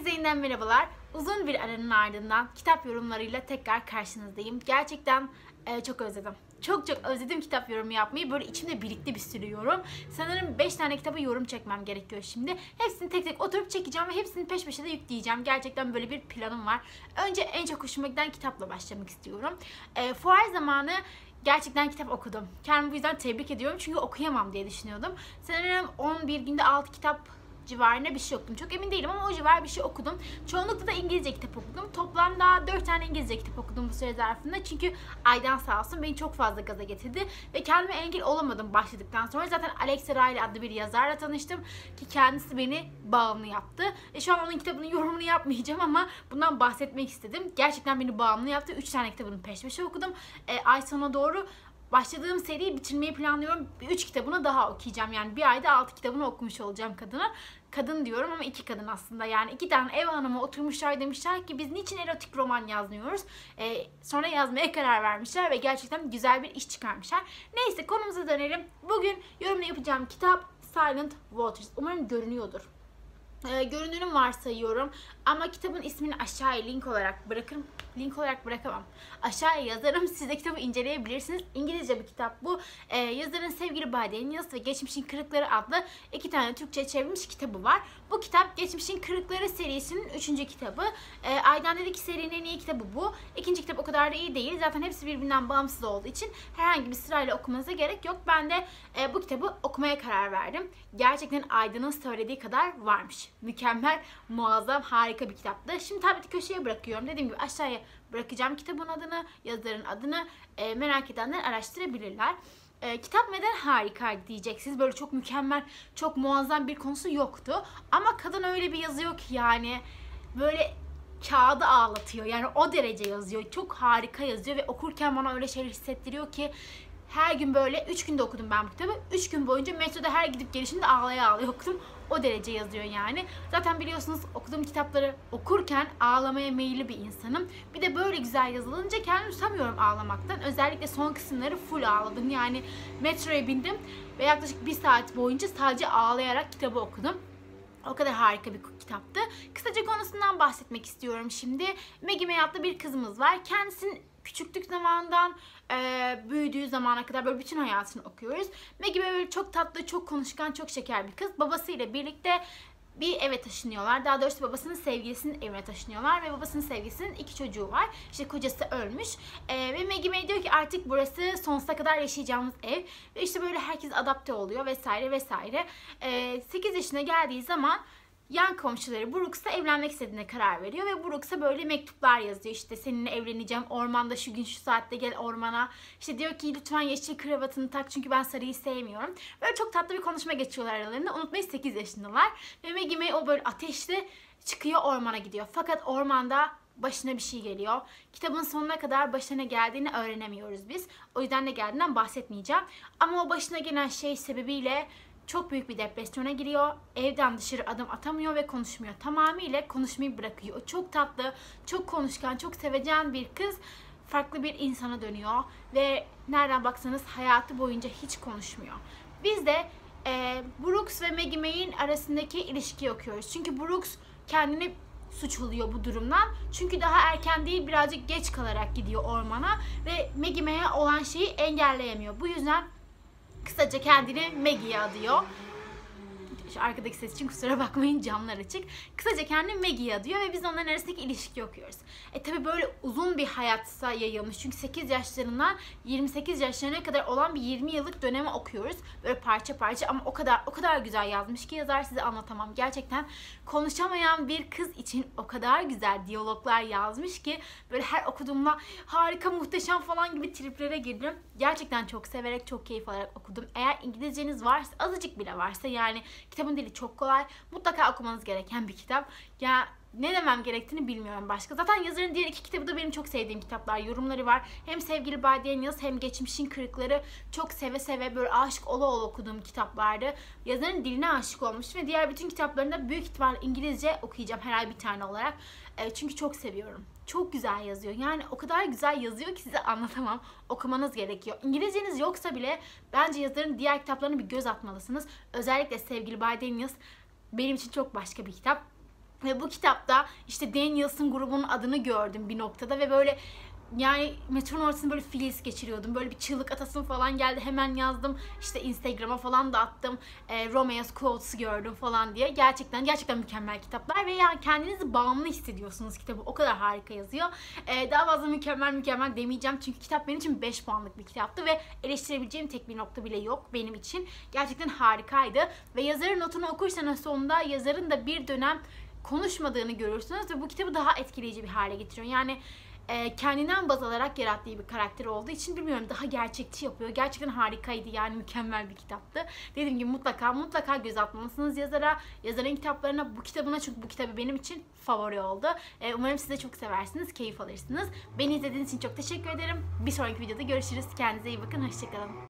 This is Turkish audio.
Herkese yeniden merhabalar. Uzun bir aranın ardından kitap yorumlarıyla tekrar karşınızdayım. Gerçekten çok özledim. Çok özledim kitap yorumu yapmayı. Böyle içimde birikti bir sürü yorum. Sanırım 5 tane kitaba yorum çekmem gerekiyor şimdi. Hepsini tek tek oturup çekeceğim ve hepsini peş peşe de yükleyeceğim. Gerçekten böyle bir planım var. Önce en çok hoşuma giden kitapla başlamak istiyorum. Fuar zamanı gerçekten kitap okudum. Kendimi bu yüzden tebrik ediyorum. Çünkü okuyamam diye düşünüyordum. Sanırım 11 günde 6 kitap civarında bir şey okudum. Çok emin değilim ama o civar bir şey okudum. Çoğunlukla da İngilizce kitap okudum. Toplamda 4 tane İngilizce kitap okudum bu süre zarfında. Çünkü Aydan sağ olsun beni çok fazla gaza getirdi. Ve kendime engel olamadım başladıktan sonra. Zaten Alexa Riley adlı bir yazarla tanıştım. Ki kendisi beni bağımlı yaptı. Şu an onun kitabının yorumunu yapmayacağım ama bundan bahsetmek istedim. Gerçekten beni bağımlı yaptı. 3 tane kitabını peş peşe okudum. Ay sonuna doğru başladığım seriyi bitirmeyi planlıyorum. 3 kitabını daha okuyacağım. Yani bir ayda 6 kitabını okumuş olacağım kadına. Kadın diyorum ama 2 kadın aslında. Yani 2 tane ev hanımı oturmuşlar, demişler ki biz niçin erotik roman yazmıyoruz? Sonra yazmaya karar vermişler ve gerçekten güzel bir iş çıkarmışlar. Neyse konumuza dönelim. Bugün yorumunu yapacağım kitap Silent Waters. Umarım görünüyordur. Görünürüm varsayıyorum ama kitabın ismini aşağıya link olarak bırakırım. Link olarak bırakamam. Aşağıya yazarım. Siz de kitabı inceleyebilirsiniz. İngilizce bir kitap bu. Yazarın Sevgili Bay Daniels ve Geçmişin Kırıkları adlı 2 tane Türkçe çevrilmiş kitabı var. Bu kitap Geçmişin Kırıkları serisinin 3. kitabı. Aydan dedi ki serinin en iyi kitabı bu. 2. kitap o kadar da iyi değil. Zaten hepsi birbirinden bağımsız olduğu için herhangi bir sırayla okumanıza gerek yok. Ben de bu kitabı okumaya karar verdim. Gerçekten Aydan'ın söylediği kadar varmış. Mükemmel, muazzam, harika bir kitaptı. Şimdi tableti köşeye bırakıyorum. Dediğim gibi aşağıya bırakacağım kitabın adını, yazarın adını. Merak edenler araştırabilirler. Kitap neden harika diyeceksiniz. Böyle çok mükemmel, çok muazzam bir konusu yoktu. Ama kadın öyle bir yazıyor ki yani böyle kağıdı ağlatıyor. Yani o derece yazıyor. Çok harika yazıyor ve okurken bana öyle şeyler hissettiriyor ki her gün böyle 3 günde okudum ben bu kitabı. 3 gün boyunca metroda her gidip gelişimde ağlaya okudum. O derece yazıyor yani. Zaten biliyorsunuz okuduğum kitapları okurken ağlamaya meyilli bir insanım. Bir de böyle güzel yazılınca kendimi tutamıyorum ağlamaktan. Özellikle son kısımları full ağladım. Yani metroya bindim ve yaklaşık 1 saat boyunca sadece ağlayarak kitabı okudum. O kadar harika bir kitaptı. Kısaca konusundan bahsetmek istiyorum şimdi. Maggie May adlı bir kızımız var. Kendisinin küçüklük zamandan büyüdüğü zamana kadar böyle bütün hayatını okuyoruz. Maggie böyle çok tatlı, çok konuşkan, çok şeker bir kız. Babasıyla birlikte bir eve taşınıyorlar. Daha doğrusu babasının sevgilisinin evine taşınıyorlar ve babasının sevgilisinin 2 çocuğu var. İşte kocası ölmüş. Ve Maggie May diyor ki artık burası sonsuza kadar yaşayacağımız ev. Ve işte böyle herkes adapte oluyor vesaire vesaire. 8 yaşına geldiği zaman yan komşuları Brooks'la evlenmek istediğine karar veriyor ve Brooks'a böyle mektuplar yazıyor. İşte seninle evleneceğim, ormanda şu gün şu saatte gel ormana. İşte diyor ki lütfen yeşil kravatını tak çünkü ben sarıyı sevmiyorum. Böyle çok tatlı bir konuşma geçiyorlar aralarında. Unutmayın 8 yaşındalar. Ve Maggie May o böyle ateşli çıkıyor, ormana gidiyor. Fakat ormanda başına bir şey geliyor. Kitabın sonuna kadar başına ne geldiğini öğrenemiyoruz biz. O yüzden ne geldiğinden bahsetmeyeceğim. Ama o başına gelen şey sebebiyle çok büyük bir depresyona giriyor. Evden dışarı adım atamıyor ve konuşmuyor. Tamamıyla konuşmayı bırakıyor. O çok tatlı, çok konuşkan, çok sevecen bir kız farklı bir insana dönüyor. Ve nereden baksanız hayatı boyunca hiç konuşmuyor. Biz de Brooks ve Maggie May'in arasındaki ilişkiyi okuyoruz. Çünkü Brooks kendini suçluyor bu durumdan. Çünkü daha erken değil, birazcık geç kalarak gidiyor ormana. Ve Maggie May'e olan şeyi engelleyemiyor. Bu yüzden kısaca kendini Maggie'ye adıyor. Şu arkadaki ses için kusura bakmayın, camlar açık. Kısaca kendini Maggie'ye adıyor ve biz onların arasındaki ilişkiyi okuyoruz. Tabi böyle uzun bir hayatsa yayılmış. Çünkü 8 yaşlarından 28 yaşlarına kadar olan bir 20 yıllık dönemi okuyoruz. Böyle parça parça ama o kadar güzel yazmış ki yazar, size anlatamam. Gerçekten konuşamayan bir kız için o kadar güzel diyaloglar yazmış ki böyle her okuduğumda harika, muhteşem falan gibi triplere girdim. Gerçekten çok severek, çok keyif alarak okudum. Eğer İngilizceniz varsa, azıcık bile varsa, yani kitabın dili çok kolay. Mutlaka okumanız gereken bir kitap. Ya ne demem gerektiğini bilmiyorum başka. Zaten yazarın diğer 2 kitabı da benim çok sevdiğim kitaplar. Yorumları var. Hem Sevgili Bay Daniels hem Geçmişin Kırıkları çok seve seve böyle aşık ola ola okuduğum kitaplardı. Yazarın diline aşık olmuştum ve diğer bütün kitaplarını da büyük ihtimalle İngilizce okuyacağım her ay bir tane olarak. Çünkü çok seviyorum. Çok güzel yazıyor. Yani o kadar güzel yazıyor ki size anlatamam. Okumanız gerekiyor. İngilizceniz yoksa bile bence yazarın diğer kitaplarına bir göz atmalısınız. Özellikle Sevgili Bay Daniels benim için çok başka bir kitap. Ve bu kitapta işte Daniels'ın grubunun adını gördüm bir noktada ve böyle yani metronun ortasında böyle filiz geçiriyordum. Böyle bir çığlık atasım falan geldi. Hemen yazdım. İşte Instagram'a falan da attım. Romeo's Quotes'u gördüm falan diye. Gerçekten mükemmel kitaplar ve yani kendinizi bağımlı hissediyorsunuz kitabı. O kadar harika yazıyor. Daha fazla mükemmel demeyeceğim. Çünkü kitap benim için 5 puanlık bir kitaptı ve eleştirebileceğim tek bir nokta bile yok benim için. Gerçekten harikaydı. Ve yazarın notunu okursanız sonunda yazarın da bir dönem konuşmadığını görürsünüz ve bu kitabı daha etkileyici bir hale getiriyor. Yani kendinden baz alarak yarattığı bir karakter olduğu için bilmiyorum, daha gerçekçi yapıyor. Gerçekten harikaydı, yani mükemmel bir kitaptı. Dediğim gibi mutlaka göz atmalısınız yazara, yazarın kitaplarına, bu kitabına, çünkü bu kitabı benim için favori oldu. Umarım siz de çok seversiniz, keyif alırsınız. Beni izlediğiniz için çok teşekkür ederim. Bir sonraki videoda görüşürüz. Kendinize iyi bakın, hoşçakalın.